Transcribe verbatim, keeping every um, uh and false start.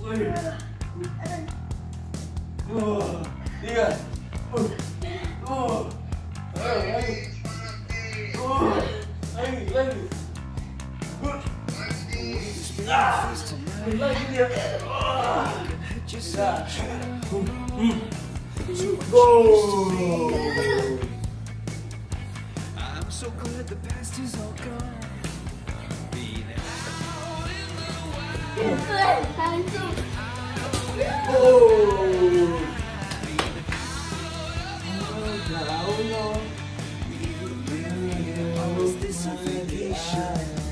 Dua, tiga. Uh, uh, lagi, lagi. Uh, lagi, lagi. Uh, ah, lagi dia. Ah, tiga. Hmm. Go. I'm so glad the past is all gone. Oh. Is this a vacation?